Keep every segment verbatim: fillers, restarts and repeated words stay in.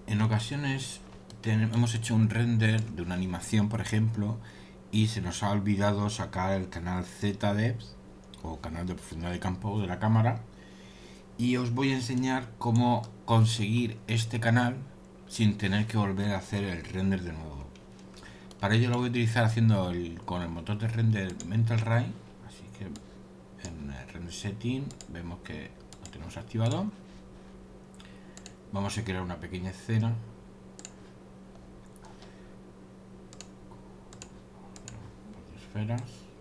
en ocasiones hemos hecho un render de una animación, por ejemplo, y se nos ha olvidado sacar el canal Z Depth o canal de profundidad de campo de la cámara, y os voy a enseñar cómo conseguir este canal sin tener que volver a hacer el render de nuevo. Para ello lo voy a utilizar haciendo el, con el motor de render Mental Ray. Así que en el render setting vemos que lo tenemos activado. Vamos a crear una pequeña escena. Esferas.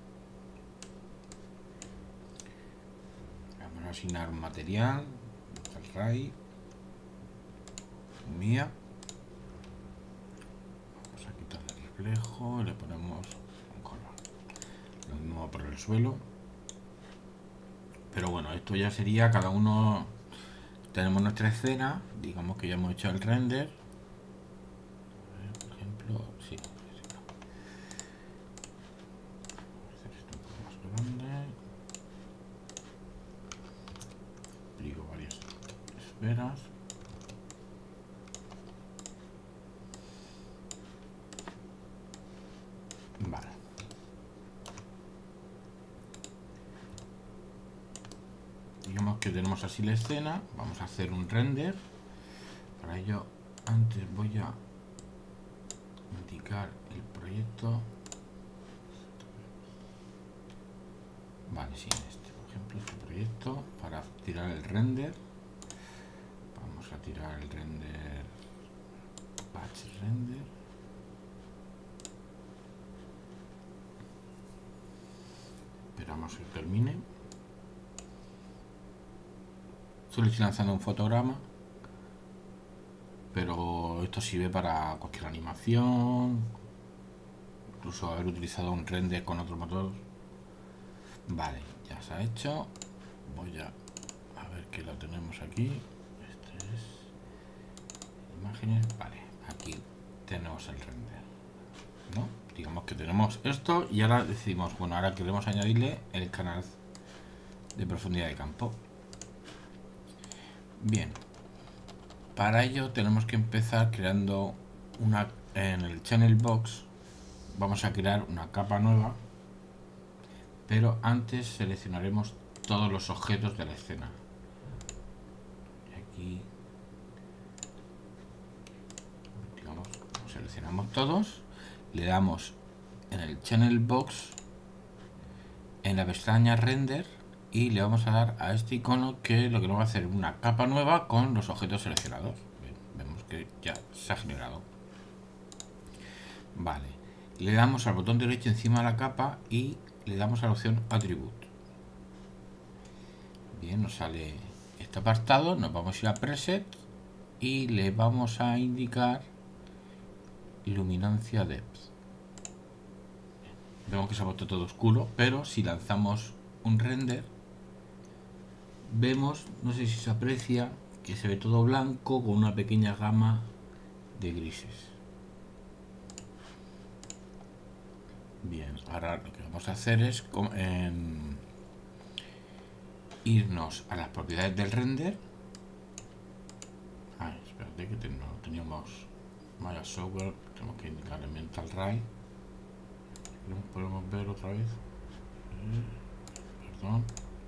Vamos a asignar un material. Mental Ray. Mía. Vamos a quitar el reflejo y le ponemos un color. Lo mismo por el suelo. Pero bueno, esto ya sería cada uno. Tenemos nuestra escena, digamos que ya hemos hecho el render. A ver, por ejemplo, sí. Hacer esto un poco más grande. Pliego varias esferas. Vale. Digamos que tenemos así la escena. Vamos a hacer un render. Para ello, antes voy a indicar el proyecto. Vale, sí, este, por ejemplo, este proyecto. Para tirar el render, vamos a tirar el render, batch render. Esperamos que termine. Solo estoy lanzando un fotograma, pero esto sirve para cualquier animación, incluso haber utilizado un render con otro motor. Vale, ya se ha hecho. Voy a, a ver que lo tenemos aquí. Este es imágenes. Vale, aquí tenemos el render, ¿no? Digamos que tenemos esto y ahora decidimos, bueno, ahora queremos añadirle el canal de profundidad de campo. Bien, para ello tenemos que empezar creando una, en el channel box vamos a crear una capa nueva, pero antes seleccionaremos todos los objetos de la escena. Aquí, digamos, seleccionamos todos, le damos en el channel box, en la pestaña render, y le vamos a dar a este icono que lo que nos va a hacer una capa nueva con los objetos seleccionados. Bien, vemos que ya se ha generado. Vale, le damos al botón derecho encima de la capa y le damos a la opción Attribute. Bien, nos sale este apartado, nos vamos a ir a Preset y le vamos a indicar Luminancia Depth. Vemos que se ha puesto todo oscuro, pero si lanzamos un render, vemos, no sé si se aprecia, que se ve todo blanco con una pequeña gama de grises. Bien, ahora lo que vamos a hacer es en, irnos a las propiedades del render. Ah, espérate que no teníamos Maya Software, tenemos que indicar el Mental Ray. Lo podemos ver otra vez. Eh, perdón.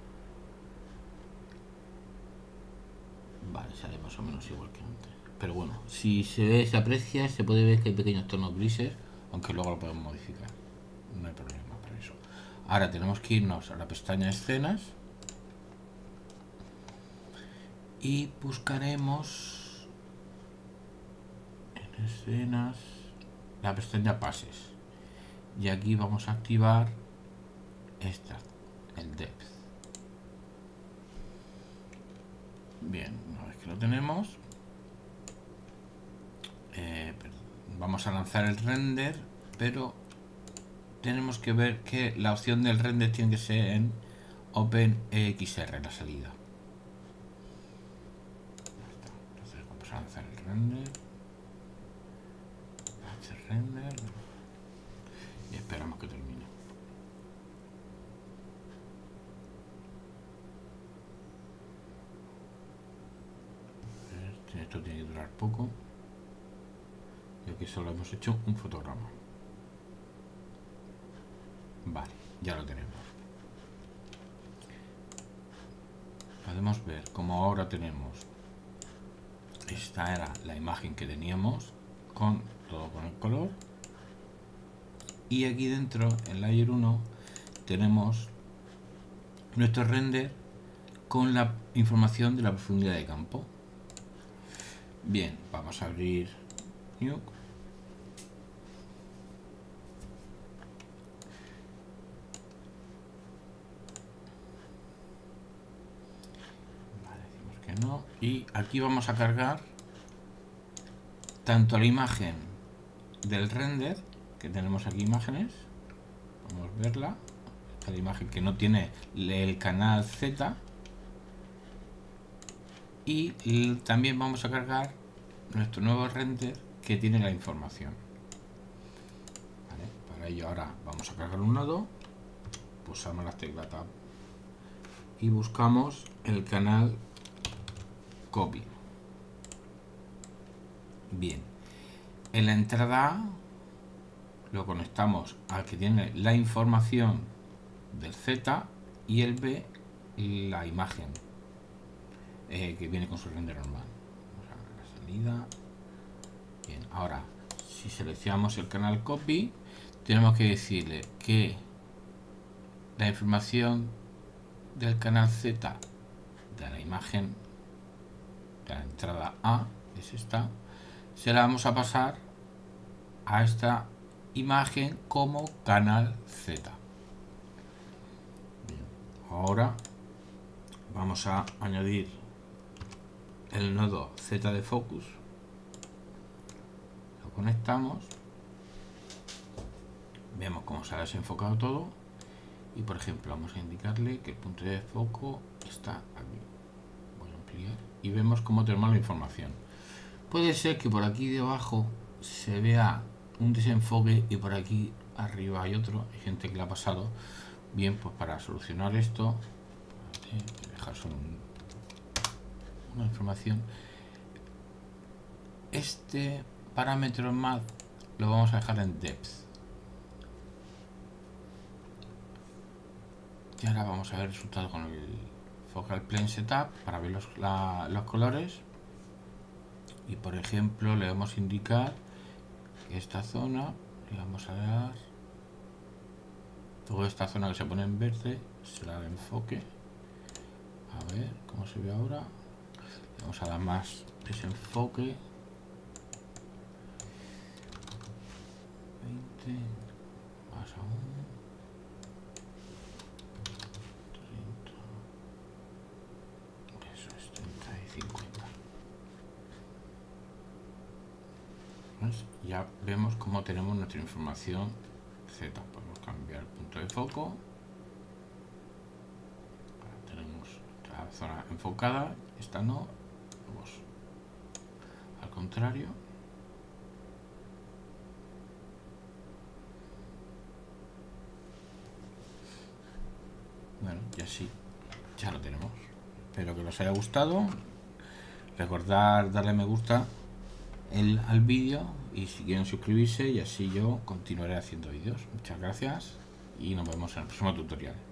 Vale, sale más o menos igual que antes. Pero bueno, si se ve, se aprecia, se puede ver que hay pequeños tonos grises, aunque luego lo podemos modificar. No hay problema para eso. Ahora tenemos que irnos a la pestaña escenas y buscaremos en escenas la pestaña pases. Y aquí vamos a activar esta, el depth. Bien, una vez que lo tenemos, eh, vamos a lanzar el render, pero tenemos que ver que la opción del render tiene que ser en OpenEXR, la salida. Entonces vamos a lanzar el render, batch render, y esperamos que termine. Esto tiene que durar poco. y aquí solo hemos hecho un fotograma. Vale, ya lo tenemos. Podemos ver como ahora tenemos, esta era la imagen que teníamos con todo con el color, y aquí dentro en Layer uno tenemos nuestro render con la información de la profundidad de campo. Bien, vamos a abrir Nuke. Vale, decimos que no. Y aquí vamos a cargar tanto la imagen del render, que tenemos aquí imágenes, vamos a verla, esta es la imagen que no tiene el canal Z, y también vamos a cargar nuestro nuevo render que tiene la información. Vale, para ello ahora vamos a cargar un nodo, pulsamos la tecla Tab y buscamos el canal Copy. Bien, en la entrada A lo conectamos al que tiene la información del Z, y el B la imagen eh, que viene con su render normal. Vamos a ver la salida. Bien, ahora si seleccionamos el canal Copy, tenemos que decirle que la información del canal Z de la imagen de la entrada A, es esta, se la vamos a pasar a esta imagen como canal Z. Bien, ahora vamos a añadir el nodo Z de Focus, lo conectamos, vemos cómo se ha desenfocado todo, y por ejemplo vamos a indicarle que el punto de foco está aquí. Voy a ampliar y vemos cómo tenemos la información. Puede ser que por aquí debajo se vea un desenfoque y por aquí arriba hay otro. Hay gente que le ha pasado. Bien, pues para solucionar esto, dejar solo un, una información. Este parámetro en Math lo vamos a dejar en Depth. Y ahora vamos a ver el resultado con el Focal Plane Setup para ver los, la, los colores. Y por ejemplo le vamos a indicar que esta zona, le vamos a dar toda esta zona que se pone en verde, se la da enfoque. A ver cómo se ve ahora. Le vamos a dar más desenfoque. veinte, más aún. treinta. Eso es treinta y cincuenta. Ya vemos cómo tenemos nuestra información Z. Podemos cambiar el punto de foco. Ahora tenemos la zona enfocada, esta no. Vamos al contrario. Bueno, y así ya lo tenemos. Espero que os haya gustado. Recordad darle me gusta el, al vídeo, y si quieren suscribirse, y así yo continuaré haciendo vídeos. Muchas gracias y nos vemos en el próximo tutorial.